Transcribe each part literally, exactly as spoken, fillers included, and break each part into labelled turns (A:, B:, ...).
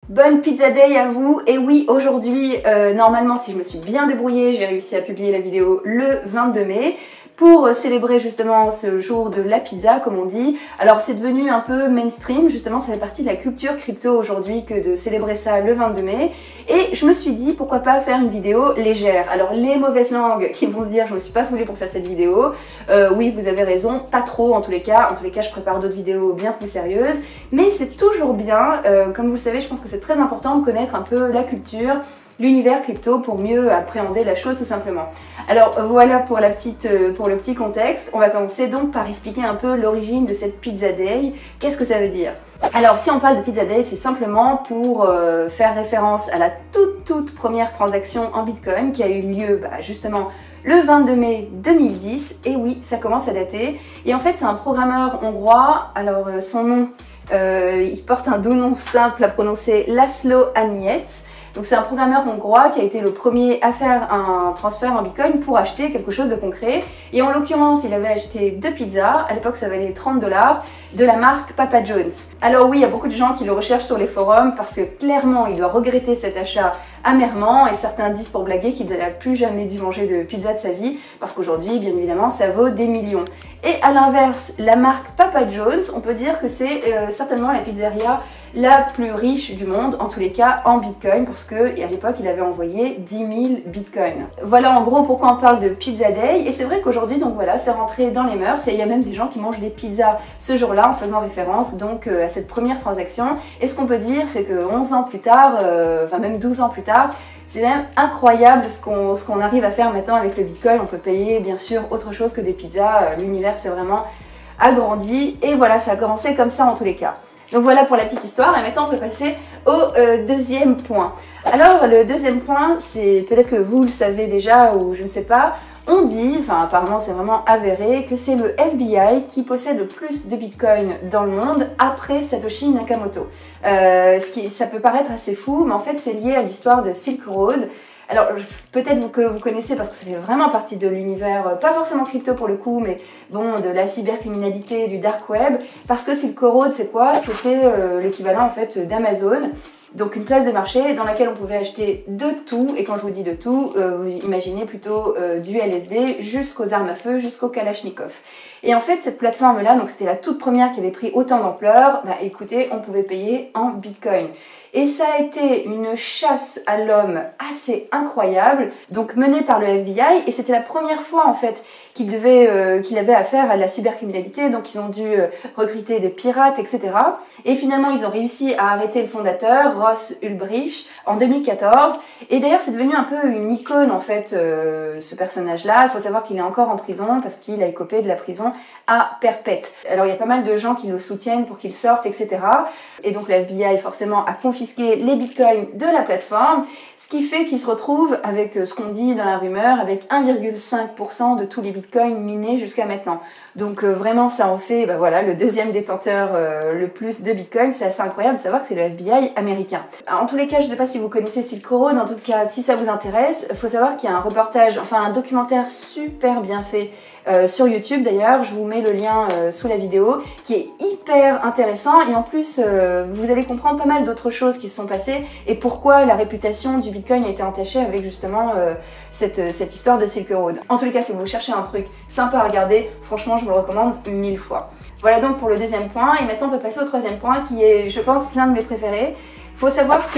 A: Bonne Pizza Day à vous. Et oui, aujourd'hui, euh, normalement, si je me suis bien débrouillée, j'ai réussi à publier la vidéo le vingt-deux mai pour célébrer justement ce jour de la pizza, comme on dit. Alors c'est devenu un peu mainstream, justement ça fait partie de la culture crypto aujourd'hui que de célébrer ça le vingt-deux mai. Et je me suis dit pourquoi pas faire une vidéo légère. Alors les mauvaises langues qui vont se dire je me suis pas foulée pour faire cette vidéo, euh, oui vous avez raison, pas trop en tous les cas. En tous les cas je prépare d'autres vidéos bien plus sérieuses. Mais c'est toujours bien, euh, comme vous le savez je pense que c'est très important de connaître un peu la culture, l'univers crypto pour mieux appréhender la chose tout simplement. Alors voilà pour, la petite, pour le petit contexte. On va commencer donc par expliquer un peu l'origine de cette Pizza Day. Qu'est-ce que ça veut dire? Alors si on parle de Pizza Day, c'est simplement pour euh, faire référence à la toute toute première transaction en Bitcoin qui a eu lieu bah, justement le vingt-deux mai deux mille dix. Et oui, ça commence à dater. Et en fait c'est un programmeur hongrois. Alors euh, son nom, euh, il porte un doux nom simple à prononcer, Laszlo Aniec. Donc c'est un programmeur hongrois qui a été le premier à faire un transfert en Bitcoin pour acheter quelque chose de concret. Et en l'occurrence, il avait acheté deux pizzas, à l'époque ça valait trente dollars, de la marque Papa John's. Alors oui, il y a beaucoup de gens qui le recherchent sur les forums parce que clairement, il doit regretter cet achat amèrement et certains disent pour blaguer qu'il n'a plus jamais dû manger de pizza de sa vie parce qu'aujourd'hui, bien évidemment, ça vaut des millions. Et à l'inverse, la marque Papa John's, on peut dire que c'est euh, certainement la pizzeria la plus riche du monde, en tous les cas en Bitcoin, parce qu'à l'époque il avait envoyé dix mille Bitcoins. Voilà en gros pourquoi on parle de Pizza Day, et c'est vrai qu'aujourd'hui donc voilà, c'est rentré dans les mœurs, et il y a même des gens qui mangent des pizzas ce jour-là en faisant référence donc euh, à cette première transaction. Et ce qu'on peut dire, c'est que onze ans plus tard, euh, enfin même douze ans plus tard, c'est même incroyable ce qu'on ce qu'on arrive à faire maintenant avec le Bitcoin. On peut payer bien sûr autre chose que des pizzas, l'univers s'est vraiment agrandi, et voilà, ça a commencé comme ça en tous les cas. Donc voilà pour la petite histoire, et maintenant on peut passer au euh, deuxième point. Alors le deuxième point, c'est peut-être que vous le savez déjà ou je ne sais pas, on dit, enfin apparemment c'est vraiment avéré, que c'est le F B I qui possède le plus de Bitcoin dans le monde après Satoshi Nakamoto. Euh, ce qui, ça peut paraître assez fou, mais en fait c'est lié à l'histoire de Silk Road. Alors peut-être que vous connaissez parce que ça fait vraiment partie de l'univers, pas forcément crypto pour le coup, mais bon, de la cybercriminalité, du dark web. Parce que Silk Road, c'est quoi? C'était euh, l'équivalent en fait d'Amazon. Donc une place de marché dans laquelle on pouvait acheter de tout, et quand je vous dis de tout, euh, vous imaginez plutôt euh, du L S D jusqu'aux armes à feu, jusqu'au Kalachnikov. Et en fait cette plateforme là, donc c'était la toute première qui avait pris autant d'ampleur, bah écoutez, on pouvait payer en Bitcoin. Et ça a été une chasse à l'homme assez incroyable, donc menée par le F B I, et c'était la première fois en fait qu'il devait, euh, qu'il avait affaire à la cybercriminalité, donc ils ont dû euh, recruter des pirates, et cetera. Et finalement ils ont réussi à arrêter le fondateur, Ross Ulbricht, en deux mille quatorze, et d'ailleurs c'est devenu un peu une icône en fait, euh, ce personnage-là. Il faut savoir qu'il est encore en prison parce qu'il a écopé de la prison à perpète. Alors il y a pas mal de gens qui le soutiennent pour qu'il sorte, et cetera. Et donc le F B I forcément a confisqué les bitcoins de la plateforme, ce qui fait qu'il se retrouve avec ce qu'on dit dans la rumeur, avec un virgule cinq pour cent de tous les bitcoins minés jusqu'à maintenant. Donc euh, vraiment ça en fait bah, voilà, le deuxième détenteur euh, le plus de bitcoins. C'est assez incroyable de savoir que c'est le F B I américain. En tous les cas, je ne sais pas si vous connaissez Silk Road, en tout cas si ça vous intéresse, il faut savoir qu'il y a un reportage, enfin un documentaire super bien fait euh, sur YouTube d'ailleurs, je vous mets le lien euh, sous la vidéo, qui est hyper intéressant, et en plus euh, vous allez comprendre pas mal d'autres choses qui se sont passées et pourquoi la réputation du Bitcoin a été entachée avec justement euh, cette, cette histoire de Silk Road. En tous les cas, si vous cherchez un truc sympa à regarder, franchement je vous le recommande mille fois. Voilà donc pour le deuxième point, et maintenant on peut passer au troisième point qui est, je pense, l'un de mes préférés. Il faut savoir que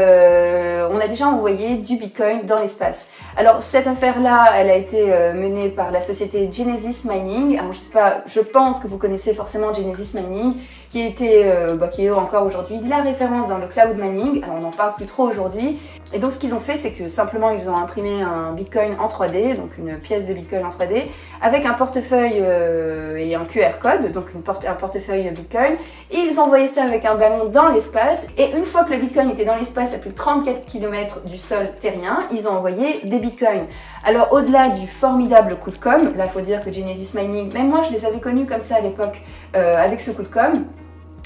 A: euh, on a déjà envoyé du Bitcoin dans l'espace. Alors cette affaire-là, elle a été euh, menée par la société Genesis Mining. Alors je sais pas, je pense que vous connaissez forcément Genesis Mining, qui était, euh, bah, qui est encore aujourd'hui la référence dans le cloud mining. Alors on n'en parle plus trop aujourd'hui. Et donc ce qu'ils ont fait, c'est que simplement ils ont imprimé un Bitcoin en trois D, donc une pièce de Bitcoin en trois D, avec un portefeuille euh, et un Q R code, donc une porte, un portefeuille Bitcoin. Et ils ont envoyé ça avec un ballon dans l'espace. Et une fois que le Bitcoin était dans l'espace à plus de trente-quatre kilomètres du sol terrien, ils ont envoyé des Bitcoins. Alors au-delà du formidable coup de com', là il faut dire que Genesis Mining, même moi je les avais connus comme ça à l'époque euh, avec ce coup de com',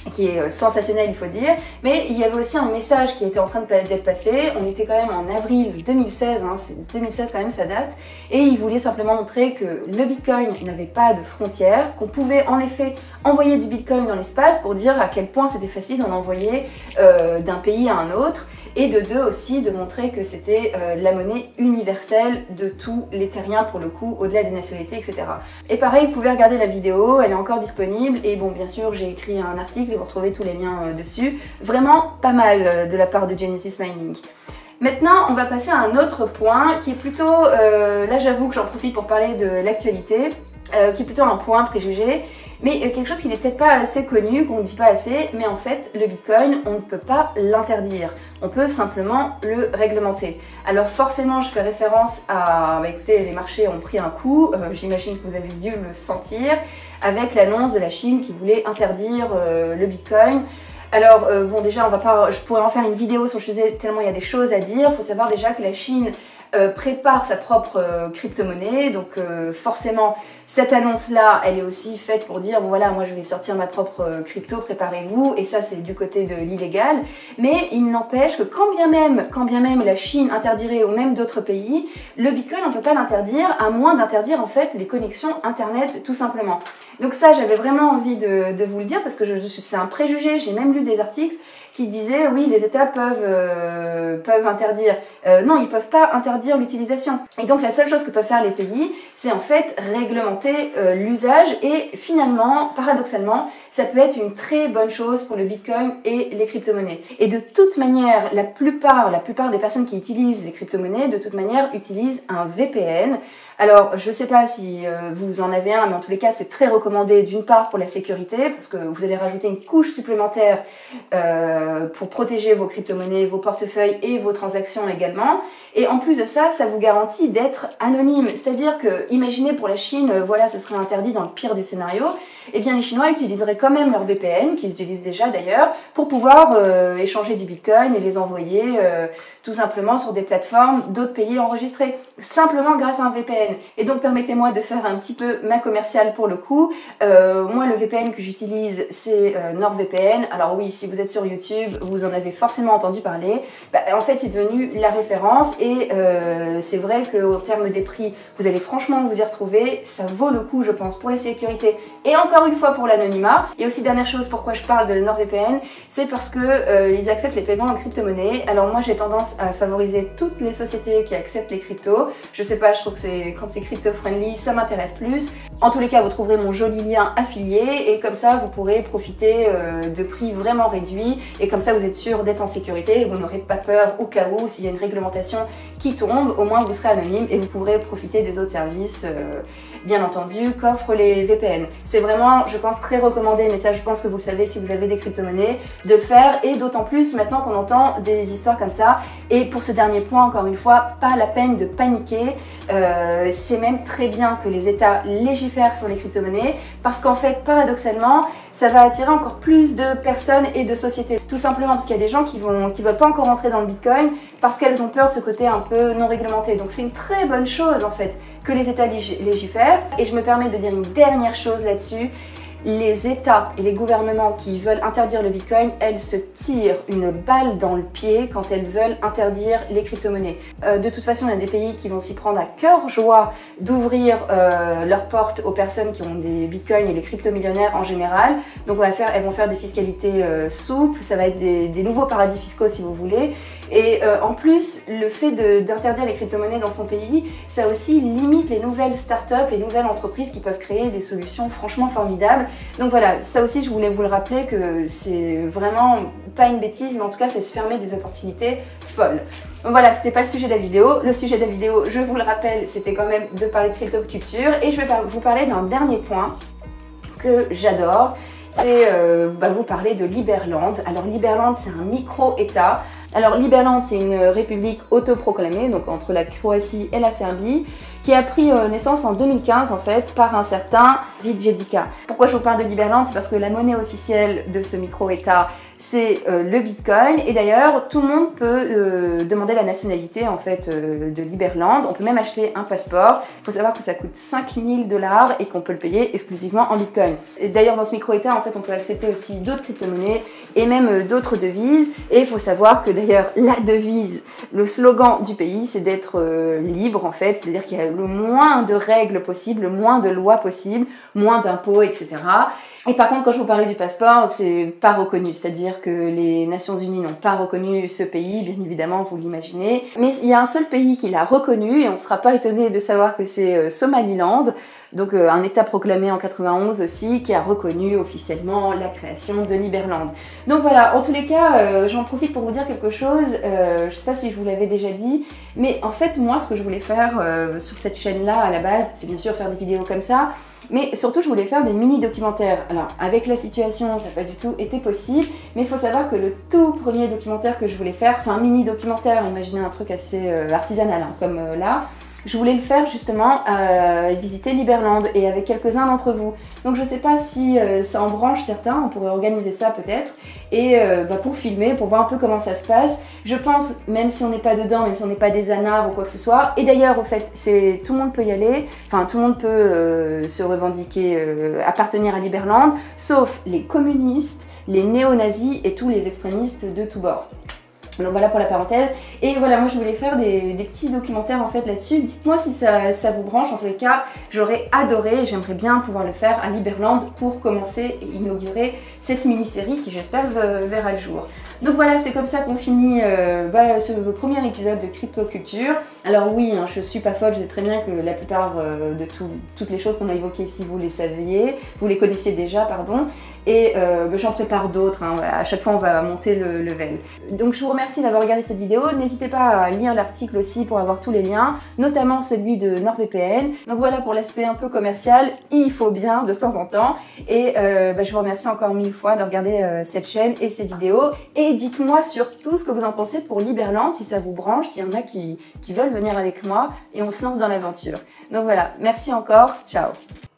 A: qui est sensationnel, il faut dire, mais il y avait aussi un message qui était en train d'être passé. On était quand même en avril deux mille seize, hein, c'est deux mille seize quand même, ça date, et il voulait simplement montrer que le Bitcoin n'avait pas de frontières, qu'on pouvait en effet envoyer du Bitcoin dans l'espace pour dire à quel point c'était facile d'en envoyer euh, d'un pays à un autre, et de deux aussi de montrer que c'était euh, la monnaie universelle de tous les terriens pour le coup, au-delà des nationalités, et cetera. Et pareil, vous pouvez regarder la vidéo, elle est encore disponible, et bon, bien sûr, j'ai écrit un article, et vous retrouvez tous les liens euh, dessus. Vraiment pas mal euh, de la part de Genesis Mining. Maintenant, on va passer à un autre point qui est plutôt, euh, là j'avoue que j'en profite pour parler de l'actualité, euh, qui est plutôt un point préjugé, mais quelque chose qui n'est peut-être pas assez connu, qu'on ne dit pas assez, mais en fait, le Bitcoin, on ne peut pas l'interdire. On peut simplement le réglementer. Alors forcément, je fais référence à, bah, écoutez, les marchés ont pris un coup, euh, j'imagine que vous avez dû le sentir, avec l'annonce de la Chine qui voulait interdire euh, le Bitcoin. Alors euh, bon, déjà, on va pas, je pourrais en faire une vidéo sur le sujet tellement il y a des choses à dire. Il faut savoir déjà que la Chine Euh, prépare sa propre euh, crypto-monnaie, donc euh, forcément cette annonce-là, elle est aussi faite pour dire bon voilà, moi je vais sortir ma propre euh, crypto, préparez-vous, et ça c'est du côté de l'illégal, mais il n'empêche que quand bien même, quand bien même la Chine interdirait, ou même d'autres pays, le Bitcoin on ne peut pas l'interdire, à moins d'interdire en fait les connexions internet tout simplement. Donc ça j'avais vraiment envie de, de vous le dire parce que c'est un préjugé, j'ai même lu des articles qui disaient oui les États peuvent, euh, peuvent interdire, euh, non ils peuvent pas interdire l'utilisation. Et donc la seule chose que peuvent faire les pays, c'est en fait réglementer euh, l'usage, et finalement, paradoxalement, ça peut être une très bonne chose pour le Bitcoin et les crypto-monnaies. Et de toute manière, la plupart, la plupart des personnes qui utilisent les crypto-monnaies, de toute manière, utilisent un V P N. Alors, je ne sais pas si euh, vous en avez un, mais en tous les cas, c'est très recommandé d'une part pour la sécurité, parce que vous allez rajouter une couche supplémentaire euh, pour protéger vos crypto-monnaies, vos portefeuilles et vos transactions également. Et en plus de ça, ça vous garantit d'être anonyme. C'est-à-dire que, imaginez pour la Chine, euh, voilà, ce serait interdit dans le pire des scénarios, eh bien les Chinois utiliseraient quand même leur V P N, qu'ils utilisent déjà d'ailleurs, pour pouvoir euh, échanger du Bitcoin et les envoyer euh, tout simplement sur des plateformes d'autres pays enregistrés, simplement grâce à un V P N. Et donc permettez-moi de faire un petit peu ma commerciale pour le coup. Euh, moi le V P N que j'utilise c'est euh, NordVPN. Alors oui, si vous êtes sur YouTube, vous en avez forcément entendu parler. Bah, en fait c'est devenu la référence, et euh, c'est vrai qu'au terme des prix, vous allez franchement vous y retrouver. Ça vaut le coup je pense pour la sécurité et encore une fois pour l'anonymat. Et aussi dernière chose pourquoi je parle de NordVPN, c'est parce que euh, ils acceptent les paiements en crypto-monnaie. Alors moi j'ai tendance à favoriser toutes les sociétés qui acceptent les cryptos. Je sais pas, je trouve que c'est quand c'est crypto-friendly, ça m'intéresse plus. En tous les cas, vous trouverez mon joli lien affilié, et comme ça vous pourrez profiter euh, de prix vraiment réduits, et comme ça vous êtes sûr d'être en sécurité et vous n'aurez pas peur au cas où s'il y a une réglementation qui tombe, au moins vous serez anonyme et vous pourrez profiter des autres services euh, bien entendu qu'offrent les V P N. C'est vraiment, je pense, très recommandé, mais ça je pense que vous le savez si vous avez des crypto-monnaies, de le faire, et d'autant plus maintenant qu'on entend des histoires comme ça. Et pour ce dernier point, encore une fois, pas la peine de paniquer, euh, c'est même très bien que les États légifèrent sur les crypto-monnaies, parce qu'en fait, paradoxalement, ça va attirer encore plus de personnes et de sociétés. Tout simplement parce qu'il y a des gens qui vont, qui veulent pas encore entrer dans le Bitcoin parce qu'elles ont peur de ce côté un peu non réglementé. Donc c'est une très bonne chose en fait que les États légifèrent. Et je me permets de dire une dernière chose là-dessus. Les États et les gouvernements qui veulent interdire le Bitcoin, elles se tirent une balle dans le pied quand elles veulent interdire les crypto-monnaies. Euh, de toute façon, il y a des pays qui vont s'y prendre à cœur joie d'ouvrir euh, leurs portes aux personnes qui ont des Bitcoins et les crypto-millionnaires en général. Donc on va faire, elles vont faire des fiscalités euh, souples, ça va être des, des nouveaux paradis fiscaux si vous voulez. Et euh, en plus, le fait d'interdire les crypto-monnaies dans son pays, ça aussi limite les nouvelles startups, les nouvelles entreprises qui peuvent créer des solutions franchement formidables. Donc voilà, ça aussi je voulais vous le rappeler que c'est vraiment pas une bêtise, mais en tout cas c'est se fermer des opportunités folles. Donc voilà, c'était pas le sujet de la vidéo. Le sujet de la vidéo, je vous le rappelle, c'était quand même de parler de crypto-culture, et je vais vous parler d'un dernier point que j'adore. C'est euh, bah, vous parler de Liberland. Alors Liberland, c'est un micro-État. Alors Liberland, c'est une république autoproclamée, donc entre la Croatie et la Serbie, qui a pris euh, naissance en deux mille quinze en fait par un certain Vitjedika. Pourquoi je vous parle de Liberland? C'est parce que la monnaie officielle de ce micro-état c'est euh, le Bitcoin, et d'ailleurs tout le monde peut euh, demander la nationalité en fait euh, de Liberland. On peut même acheter un passeport. Il faut savoir que ça coûte cinq mille dollars et qu'on peut le payer exclusivement en Bitcoin. Et d'ailleurs dans ce micro-état en fait on peut accepter aussi d'autres crypto-monnaies et même euh, d'autres devises. Et il faut savoir que d'ailleurs la devise, le slogan du pays c'est d'être euh, libre en fait, c'est-à-dire qu'il y a le moins de règles possibles, le moins de lois possibles, moins d'impôts, et cetera. Et par contre, quand je vous parlais du passeport, c'est pas reconnu, c'est-à-dire que les Nations Unies n'ont pas reconnu ce pays, bien évidemment, vous l'imaginez. Mais il y a un seul pays qui l'a reconnu, et on ne sera pas étonné de savoir que c'est euh, Somaliland, donc euh, un État proclamé en quatre-vingt-onze aussi, qui a reconnu officiellement la création de Liberland. Donc voilà, en tous les cas, euh, j'en profite pour vous dire quelque chose, euh, je sais pas si je vous l'avais déjà dit, mais en fait, moi, ce que je voulais faire euh, sur cette chaîne-là, à la base, c'est bien sûr faire des vidéos comme ça, mais surtout je voulais faire des mini-documentaires. Alors avec la situation ça n'a pas du tout été possible, mais il faut savoir que le tout premier documentaire que je voulais faire, enfin mini-documentaire, imaginez un truc assez euh, artisanal hein, comme euh, là, je voulais le faire justement euh, visiter Liberland et avec quelques-uns d'entre vous. Donc je sais pas si euh, ça en branche certains, on pourrait organiser ça peut-être, et euh, bah, pour filmer, pour voir un peu comment ça se passe. Je pense, même si on n'est pas dedans, même si on n'est pas des anards ou quoi que ce soit, et d'ailleurs au fait, c'est tout le monde peut y aller, enfin tout le monde peut euh, se revendiquer, euh, appartenir à Liberland, sauf les communistes, les néo-nazis et tous les extrémistes de tous bords. Donc voilà pour la parenthèse. Et voilà, moi je voulais faire des, des petits documentaires en fait là-dessus. Dites-moi si ça, ça vous branche. En tous les cas, j'aurais adoré, j'aimerais bien pouvoir le faire à Liberland pour commencer et inaugurer cette mini-série qui j'espère verra le jour. Donc voilà, c'est comme ça qu'on finit euh, bah, ce le premier épisode de Crypto Culture. Alors oui, hein, je suis pas folle, je sais très bien que la plupart euh, de tout, toutes les choses qu'on a évoquées ici, vous les saviez, vous les connaissiez déjà, pardon. Et euh, bah, j'en prépare d'autres, hein, à chaque fois on va monter le level. Donc je vous remercie d'avoir regardé cette vidéo, n'hésitez pas à lire l'article aussi pour avoir tous les liens, notamment celui de NordVPN. Donc voilà pour l'aspect un peu commercial, il faut bien de temps en temps. Et euh, bah, je vous remercie encore mille fois de regarder euh, cette chaîne et ces vidéos. Et dites-moi surtout ce que vous en pensez pour Liberland, si ça vous branche, s'il y en a qui, qui veulent venir avec moi et on se lance dans l'aventure. Donc voilà, merci encore, ciao.